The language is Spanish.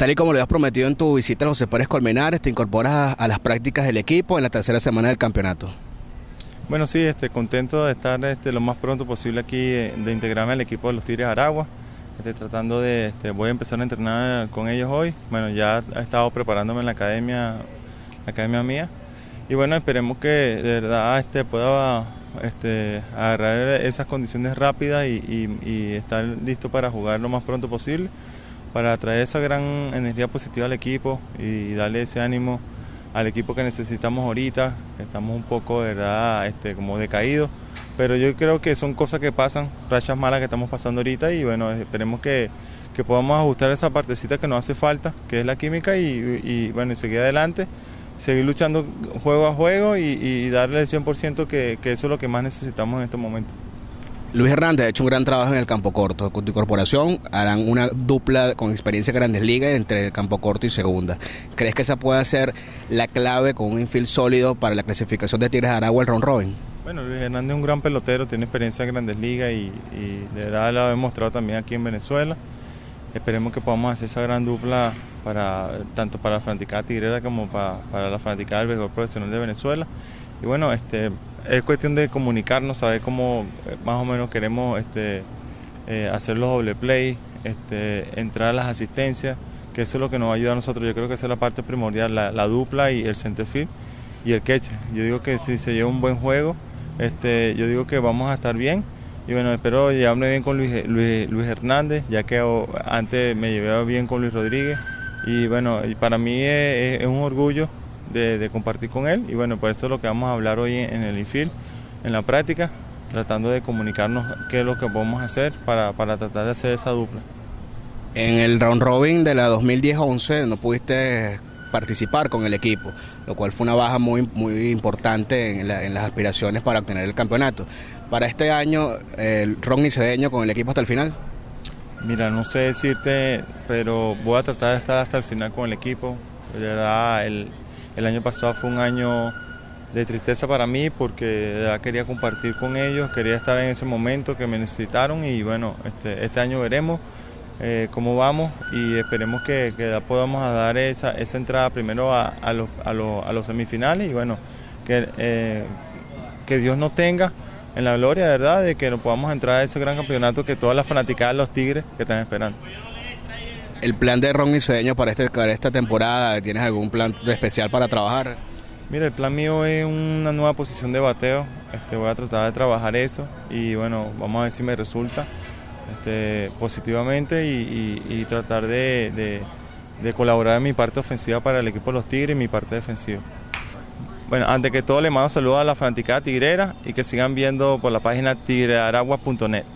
Tal y como lo habías prometido en tu visita a José Pérez Colmenares, te incorporas a las prácticas del equipo en la tercera semana del campeonato. Bueno, sí, contento de estar lo más pronto posible aquí, de integrarme al equipo de los Tigres de Aragua. Tratando de, voy a empezar a entrenar con ellos hoy. Bueno, ya he estado preparándome en la academia mía. Y bueno, esperemos que de verdad pueda agarrar esas condiciones rápidas y estar listo para jugar lo más pronto posible, para traer esa gran energía positiva al equipo y darle ese ánimo al equipo que necesitamos ahorita. Estamos un poco, de verdad, como decaídos, pero yo creo que son cosas que pasan, rachas malas que estamos pasando ahorita, y bueno, esperemos que podamos ajustar esa partecita que nos hace falta, que es la química, y bueno, y seguir adelante, seguir luchando juego a juego y darle el 100%, que eso es lo que más necesitamos en este momento. Luis Hernández ha hecho un gran trabajo en el campo corto. Con tu incorporación harán una dupla con experiencia en Grandes Ligas entre el campo corto y segunda. ¿Crees que esa puede ser la clave con un infield sólido para la clasificación de Tigres de Aragua al round robin? Bueno, Luis Hernández es un gran pelotero, tiene experiencia en Grandes Ligas y de verdad lo ha demostrado también aquí en Venezuela. Esperemos que podamos hacer esa gran dupla tanto para la fanaticada tigrera como para la fanaticada del béisbol profesional de Venezuela. Y bueno, es cuestión de comunicarnos, saber cómo más o menos queremos hacer los doble play, entrar a las asistencias, que eso es lo que nos ayuda a nosotros. Yo creo que esa es la parte primordial, la dupla y el center field y el catch. Yo digo que si se lleva un buen juego, yo digo que vamos a estar bien. Y bueno, espero llevarme bien con Luis Hernández, ya que antes me llevaba bien con Luis Rodríguez. Y bueno, y para mí es un orgullo de compartir con él, y bueno, por eso es lo que vamos a hablar hoy en el infield, en la práctica, tratando de comunicarnos qué es lo que podemos hacer para tratar de hacer esa dupla. En el round robin de la 2010-11 no pudiste participar con el equipo, lo cual fue una baja muy importante en las aspiraciones para obtener el campeonato. Para este año, Ronnie Cedeño con el equipo hasta el final. Mira, no sé decirte, pero voy a tratar de estar hasta el final con el equipo. De verdad, el año pasado fue un año de tristeza para mí, porque de verdad quería compartir con ellos, quería estar en ese momento que me necesitaron, y bueno, este año veremos cómo vamos, y esperemos que podamos dar esa entrada primero a los semifinales, y bueno, que Dios nos tenga en la gloria, de verdad, de que nos podamos entrar a ese gran campeonato que todas las fanaticadas de los Tigres que están esperando. ¿El plan de Ronnie Cedeño para esta temporada, tienes algún plan especial para trabajar? Mira, el plan mío es una nueva posición de bateo. Voy a tratar de trabajar eso, y bueno, vamos a ver si me resulta positivamente, y tratar de colaborar en mi parte ofensiva para el equipo de los Tigres y mi parte defensiva. Bueno, antes que todo, le mando saludos a la fanaticada tigrera, y que sigan viendo por la página tigrearagua.net.